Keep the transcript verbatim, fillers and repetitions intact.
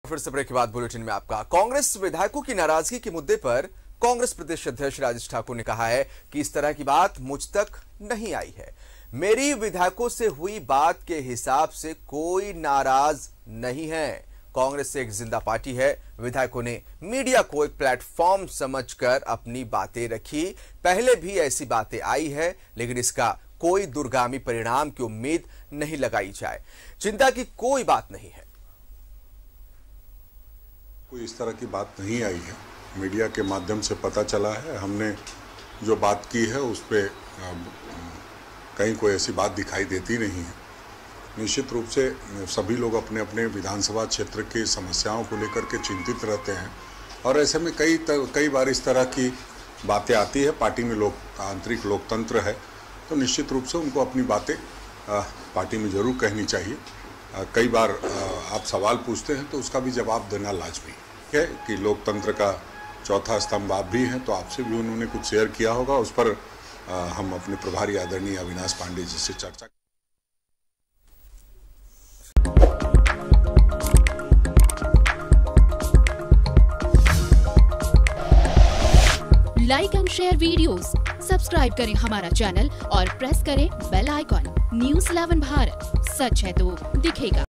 फिर से ब्रेक के बाद बुलेटिन में आपका। कांग्रेस विधायकों की नाराजगी के मुद्दे पर कांग्रेस प्रदेश अध्यक्ष राजेश ठाकुर ने कहा है कि इस तरह की बात मुझ तक नहीं आई है। मेरी विधायकों से हुई बात के हिसाब से कोई नाराज नहीं है। कांग्रेस एक जिंदा पार्टी है। विधायकों ने मीडिया को एक प्लेटफॉर्म समझकर अपनी बातें रखी। पहले भी ऐसी बातें आई है, लेकिन इसका कोई दूरगामी परिणाम की उम्मीद नहीं लगाई जाए। चिंता की कोई बात नहीं है। कोई इस तरह की बात नहीं आई है। मीडिया के माध्यम से पता चला है। हमने जो बात की है उस पर कहीं कोई ऐसी बात दिखाई देती नहीं है। निश्चित रूप से सभी लोग अपने अपने विधानसभा क्षेत्र की समस्याओं को लेकर के चिंतित रहते हैं और ऐसे में कई कई बार इस तरह की बातें आती है। पार्टी में लोक आंतरिक लोकतंत्र है, तो निश्चित रूप से उनको अपनी बातें पार्टी में जरूर कहनी चाहिए। कई बार आप सवाल पूछते हैं तो उसका भी जवाब देना लाजमी है कि लोकतंत्र का चौथा स्तंभ आप भी हैं, तो आपसे भी उन्होंने कुछ शेयर किया होगा। उस पर हम अपने प्रभारी आदरणीय अविनाश पांडे जी से चर्चा। Like and share videos, subscribe करें हमारा चैनल और प्रेस करें bell icon. News eleven Bharat, सच है तो दिखेगा।